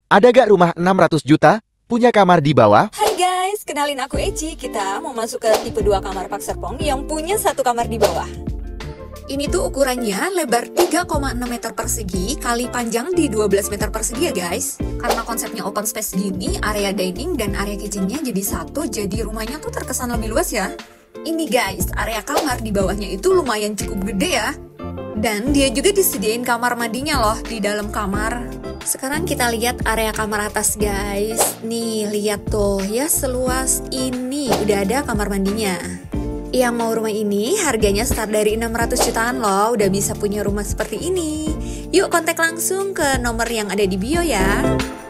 Ada gak rumah 600 juta punya kamar di bawah? Hai guys, kenalin aku Eci. Kita mau masuk ke tipe 2 kamar Pak Serpong yang punya satu kamar di bawah. Ini tuh ukurannya lebar 3,6 meter persegi kali panjang di 12 meter persegi ya guys. Karena konsepnya open space gini, area dining dan area kitchennya jadi satu, jadi rumahnya tuh terkesan lebih luas ya. Ini guys, area kamar di bawahnya itu lumayan cukup gede ya. Dan dia juga disediain kamar mandinya loh di dalam kamar. Sekarang kita lihat area kamar atas guys. Nih lihat tuh ya, seluas ini udah ada kamar mandinya. Yang mau rumah ini harganya start dari 600 jutaan loh. Udah bisa punya rumah seperti ini. Yuk kontak langsung ke nomor yang ada di bio ya.